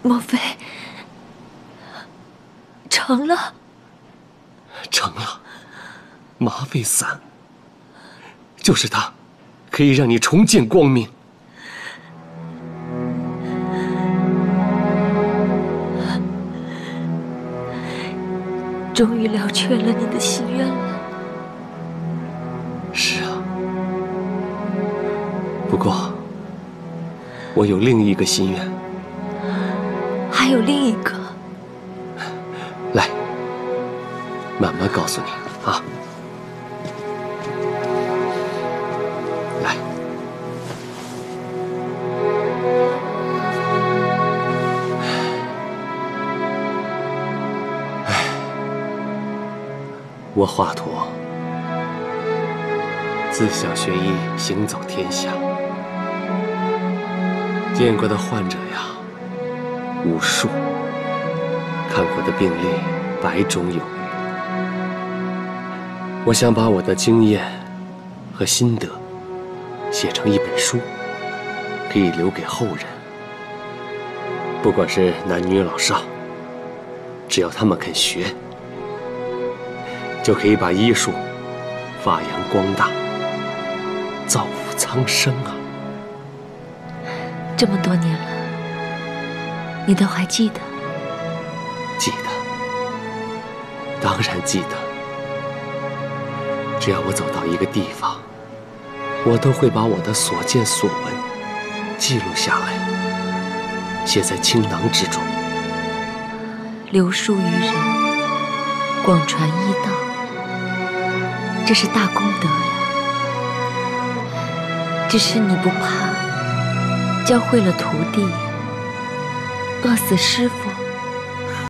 莫非成了？ 成了，麻沸散，就是它，可以让你重见光明。 终于了却了你的心愿了。 是啊，不过我有另一个心愿。 还有另一个。 来，慢慢告诉你啊。来，我华佗自小学医，行走天下，见过的患者呀无数，看过的病例百种有余。我想把我的经验和心得写成一本书，可以留给后人。不管是男女老少，只要他们肯学，就可以把医术发扬光大，造福苍生啊！ 这么多年了，你都还记得？ 记得，当然记得。只要我走到一个地方，我都会把我的所见所闻记录下来，写在青囊之中， 留书于人，广传医道，这是大功德呀。只是你不怕教会了徒弟，饿死师傅？